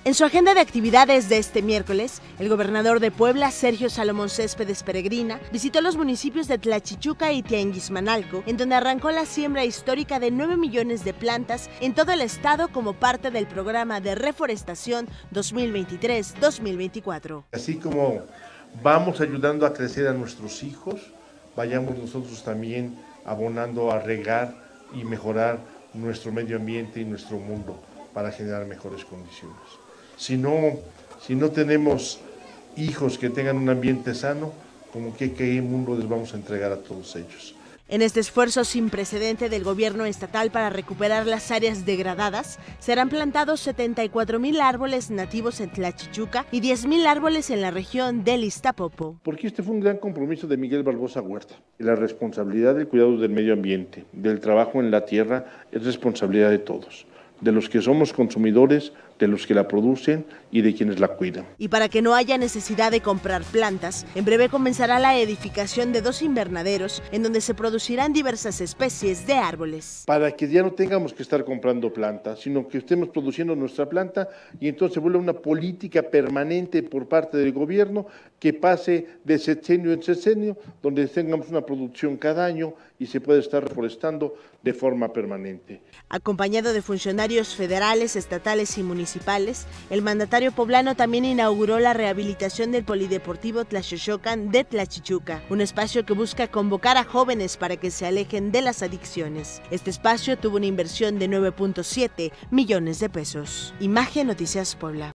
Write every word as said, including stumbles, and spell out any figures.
En su agenda de actividades de este miércoles, el gobernador de Puebla, Sergio Salomón Céspedes Peregrina, visitó los municipios de Tlachichuca y Tianguismanalco, en donde arrancó la siembra histórica de nueve millones de plantas en todo el estado como parte del programa de reforestación dos mil veintitrés dos mil veinticuatro. Así como vamos ayudando a crecer a nuestros hijos, vayamos nosotros también abonando a regar y mejorar nuestro medio ambiente y nuestro mundo para generar mejores condiciones. Si no, si no tenemos hijos que tengan un ambiente sano, ¿como que qué mundo les vamos a entregar a todos ellos? En este esfuerzo sin precedente del gobierno estatal para recuperar las áreas degradadas, serán plantados setenta y cuatro mil árboles nativos en Tlachichuca y diez mil árboles en la región del Iztapopo. Porque este fue un gran compromiso de Miguel Barbosa Huerta. La responsabilidad del cuidado del medio ambiente, del trabajo en la tierra, es responsabilidad de todos, de los que somos consumidores, de los que la producen y de quienes la cuidan. Y para que no haya necesidad de comprar plantas, en breve comenzará la edificación de dos invernaderos en donde se producirán diversas especies de árboles. Para que ya no tengamos que estar comprando plantas, sino que estemos produciendo nuestra planta y entonces se vuelva una política permanente por parte del gobierno que pase de sexenio en sexenio, donde tengamos una producción cada año y se puede estar reforestando de forma permanente. Acompañado de funcionarios federales, estatales y municipales, el mandatario poblano también inauguró la rehabilitación del Polideportivo Tlaxoxocan de Tlachichuca, un espacio que busca convocar a jóvenes para que se alejen de las adicciones. Este espacio tuvo una inversión de nueve punto siete millones de pesos. Imagen Noticias Puebla.